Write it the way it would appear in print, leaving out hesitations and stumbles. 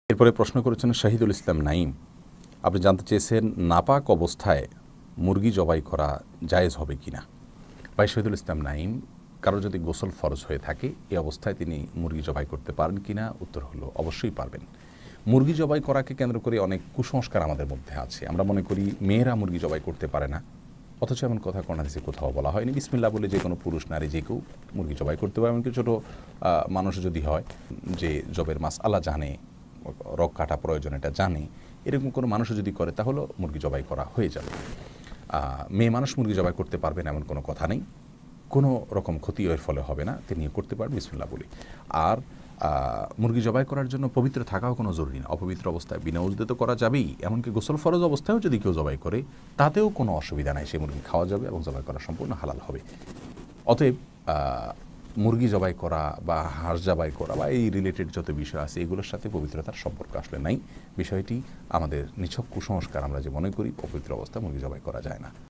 এরপরে প্রশ্ন করেছেন শাহিদুল ইসলাম নাঈম। আপনি জানতে চেয়েছেন নাপাক অবস্থায় মুরগি জবাই করা জায়েজ হবে কিনা। ভাই শহীদুল ইসলাম নাঈম, কারো যদি গোসল ফরজ হয়ে থাকে এই অবস্থায় তিনি মুরগি জবাই করতে পারেন কিনা, উত্তর হলো অবশ্যই পারবেন। মুরগি জবাই করাকে কেন্দ্র করে অনেক কুসংস্কার আমাদের মধ্যে আছে। আমরা মনে করি মেয়েরা মুরগি জবাই করতে পারে না, অথচ এমন কথা কোন হাদিসে কোথাও বলা হয়নি। বিসমিল্লাহ বলে যে কোনো পুরুষ নারী যে কেউ মুরগি জবাই করতে পারে। এমনকি ছোটো মানুষ যদি হয় যে জবের মাসআলা জানে, রক কাটা প্রয়োজন এটা জানে, এরকম কোনো মানুষ যদি করে তাহলে মুরগি জবাই করা হয়ে যাবে। মেয়ে মানুষ মুরগি জবাই করতে পারবেন এমন কোনো কথা নেই, কোনো রকম ক্ষতি এর ফলে হবে না, তিনি করতে পারবেন বিসমিল্লাহ বলি। আর মুরগি জবাই করার জন্য পবিত্র থাকাও কোনো জরুরি না। অপবিত্র অবস্থায় বিনা উজদে তো করা যাবেই, এমনকি গোসল ফরজ অবস্থায়ও যদি কেউ জবাই করে তাতেও কোনো অসুবিধা নাই, সেই মুরগি খাওয়া যাবে এবং জবাই করা সম্পূর্ণ হালাল হবে। অতএব মুরগি জবাই করা বা হাঁস জবাই করা বা এই রিলেটেড যত বিষয় আছে এগুলোর সাথে পবিত্রতার সম্পর্ক আসলে নাই। বিষয়টি আমাদের নিছক কুসংস্কার, আমরা যে মনে করি অপবিত্র অবস্থায় মুরগি জবাই করা যায় না।